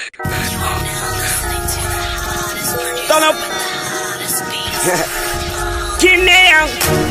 Turn up. Guinean.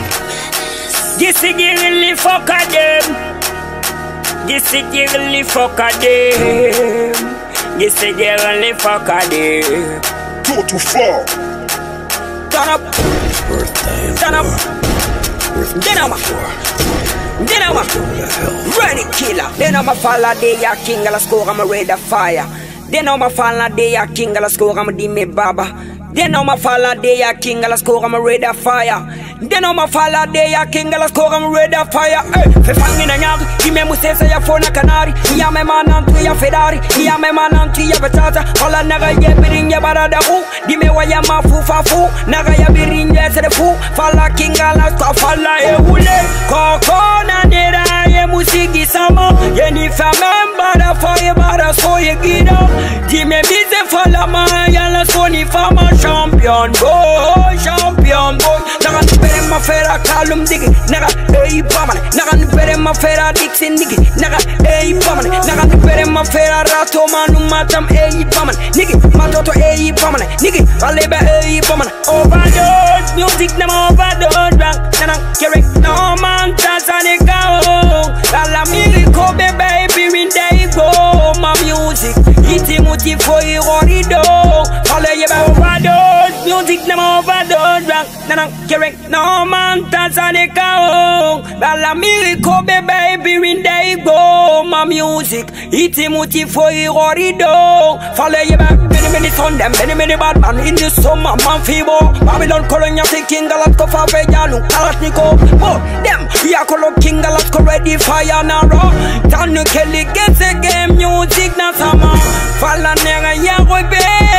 Gissy girly fuck a them. Gissy girly fuck a them. Gissy girly fuck a them. Go too far. Turn up. Turn up. Dinama. Dinama. Ready killer. Then I'm a falla day ya king ALASKO, I'm a red of fire. Then I'm a falla day ya king ALASKO, I'm a dime baba. Then I'm a falla day ya king ALASKO, I'm a red of fire. Then I'm a falla day ya king ALASKO, I'm a red of fire. Fe fangin na nyag, ime musesa ya fona kanari. Iya me manantu ya Ferrari, iya me manantu ya batata. Hola naga ye biringe barada u, dime wa ya mafu fafu. Naga ya biringe se de fu, falla king ALASKO, falla e hule. Koko na nera ye musigi sama. Ye ni fa member da fire bara so ye gida. Dime bize falla ma ya ALASKO ni fama. Champion boy, champion boy. Naga pere ma fera kalum digi. Naga ei pamane. Naga pere ma fera dixin digi. Naga ei pamane. Naga pere ma fera rato manu matam ei pamane. Nigi matoto ei pamane. Nigi aleba ei pamane. Overdose music nama overdose bang. Nana kerek no man Tanzania. La miracle baby when they go. My music iti muti for irorido. Alle ye ba overdose. Music nama overdose bang. Nana kerek no man Tanzania. La miracle baby when they go. My music iti muti for irorido. Alle ye ba many son them many bad man in the summer man fibo. Babylon colonia king ALASKO for Vejanu Kalashnikov. Oh them ya colo king ALASKO ready fire na raw. Tanu Kelly gets a game music na sama. Fala nega ya webe.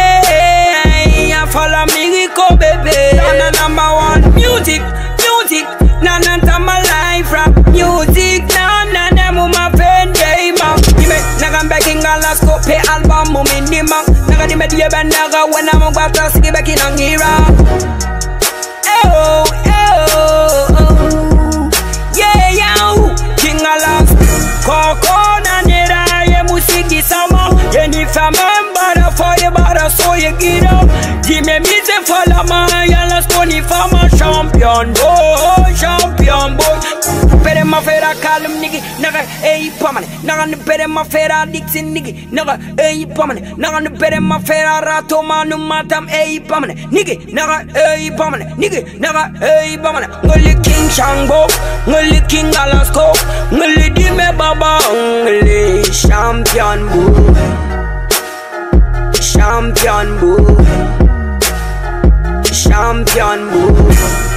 Ya fala miracle baby. Na number one music. Na my life rap music. Na nemu ma friend game. Naga baking ALASKO pay album in the man. Naga di media naga when I'm about to see back in Angira. Yeah, king ALASKO. Koko na nera ye musiki sama. Ye ni fa member da fire bara so ye get up. Dime mise fala ma ALASKO ni fama champion boy. Pere ma fera kalum nigi. Naga ei pamane. Naga ni pere ma fera dixin nigi. Naga ei pamane. Naga ni pere ma fera rato manu matam ei pamane. Nigi. Naga ei pamane. Nigi. Naga ei pamane. Ngoli king Shango. Ngoli king ALASKO. Ngoli dime baba. Ngoli champion boy. Champion boy.